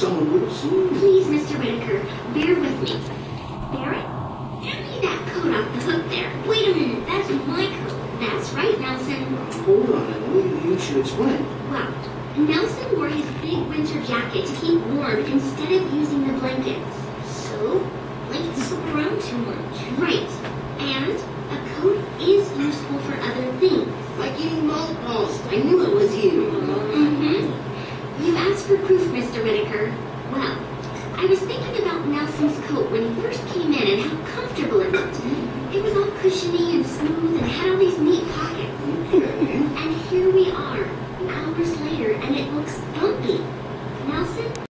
someone would have seen. Please, Mr. Whitaker, bear with me. Barrett, hand me that coat off the hook there. Wait a minute, that's my coat. That's right, Nelson. Hold on, Emily. You should explain. Well, Nelson wore his big winter jacket to keep warm instead of using the blankets. So, blankets slip around too much. Right. And a coat is useful for other things. Like eating mothballs. I knew it was you. Mm-hmm. You asked for proof, Mr. Whitaker. Well, I was thinking about Nelson's coat when he first came in and how comfortable it looked. It was all cushiony and smooth